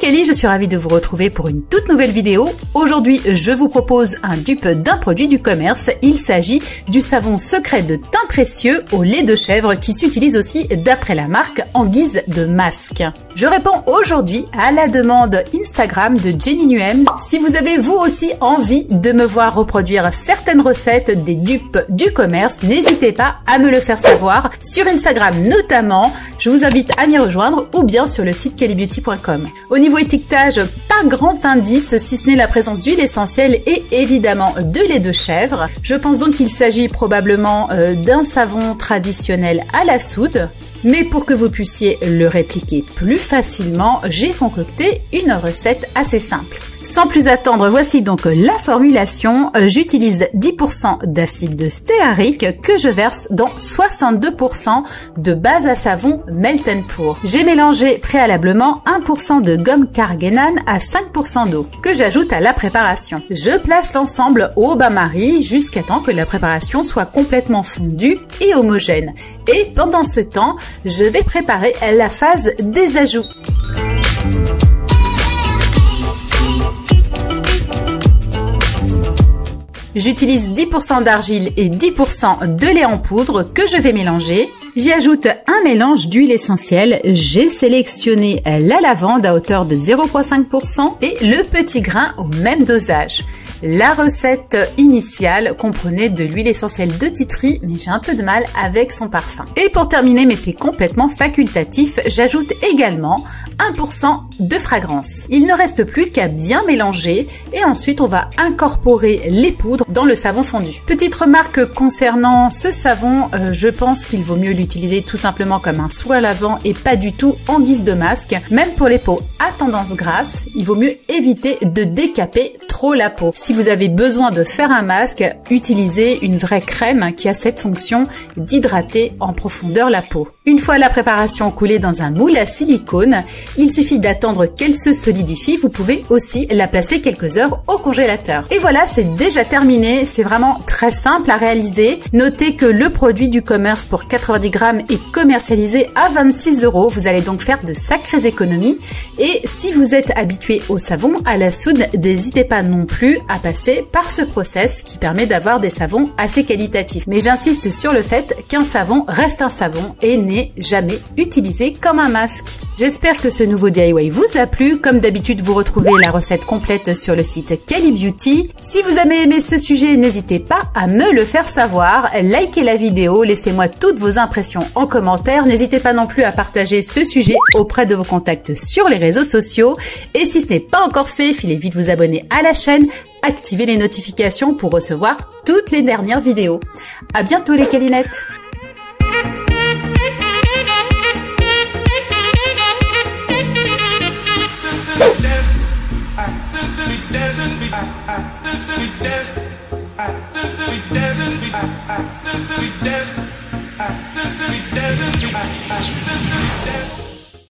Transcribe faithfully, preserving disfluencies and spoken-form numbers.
Kelly, je suis ravie de vous retrouver pour une toute nouvelle vidéo. Aujourd'hui, je vous propose un dupe d'un produit du commerce. Il s'agit du savon secret de teint précieux au lait de chèvre qui s'utilise aussi d'après la marque en guise de masque. Je réponds aujourd'hui à la demande Instagram de Jenny Nuem. Si vous avez vous aussi envie de me voir reproduire certaines recettes des dupes du commerce, n'hésitez pas à me le faire savoir sur Instagram notamment. Je vous invite à m'y rejoindre ou bien sur le site kelly beauty point com. Au niveau étiquetage, pas grand indice si ce n'est la présence d'huile essentielle et évidemment de lait de chèvre. Je pense donc qu'il s'agit probablement euh, d'un savon traditionnel à la soude. Mais pour que vous puissiez le répliquer plus facilement, j'ai concocté une recette assez simple. Sans plus attendre, voici donc la formulation. J'utilise dix pour cent d'acide stéarique que je verse dans soixante-deux pour cent de base à savon Melt and Pour. J'ai mélangé préalablement un pour cent de gomme Cargenan à cinq pour cent d'eau que j'ajoute à la préparation. Je place l'ensemble au bain-marie jusqu'à temps que la préparation soit complètement fondue et homogène. Et pendant ce temps, je vais préparer la phase des ajouts. J'utilise dix pour cent d'argile et dix pour cent de lait en poudre que je vais mélanger. J'y ajoute un mélange d'huile essentielle. J'ai sélectionné la lavande à hauteur de zéro virgule cinq pour cent et le petit grain au même dosage. La recette initiale comprenait de l'huile essentielle de titri, mais j'ai un peu de mal avec son parfum. Et pour terminer, mais c'est complètement facultatif, j'ajoute également un pour cent de fragrance. Il ne reste plus qu'à bien mélanger et ensuite on va incorporer les poudres dans le savon fondu. Petite remarque concernant ce savon, euh, je pense qu'il vaut mieux l'utiliser tout simplement comme un soin lavant et pas du tout en guise de masque. Même pour les peaux à tendance grasse, il vaut mieux éviter de décaper trop la peau. Si vous avez besoin de faire un masque, utilisez une vraie crème qui a cette fonction d'hydrater en profondeur la peau. Une fois la préparation coulée dans un moule à silicone, il suffit d'attendre qu'elle se solidifie. Vous pouvez aussi la placer quelques heures au congélateur. Et voilà, c'est déjà terminé. C'est vraiment très simple à réaliser. Notez que le produit du commerce pour quatre-vingt-dix grammes est commercialisé à vingt-six euros. Vous allez donc faire de sacrées économies. Et si vous êtes habitué au savon à la soude, n'hésitez pas non plus à passer par ce process qui permet d'avoir des savons assez qualitatifs. Mais j'insiste sur le fait qu'un savon reste un savon et n'est jamais utilisé comme un masque. J'espère que ce nouveau D I Y vous a plu. Comme d'habitude, vous retrouvez la recette complète sur le site Kelly Beauty. Si vous avez aimé ce sujet, n'hésitez pas à me le faire savoir. Likez la vidéo, laissez-moi toutes vos impressions en commentaire. N'hésitez pas non plus à partager ce sujet auprès de vos contacts sur les réseaux sociaux. Et si ce n'est pas encore fait, filez vite vous abonner à la chaîne. Activez les notifications pour recevoir toutes les dernières vidéos. À bientôt les Kellynettes. There's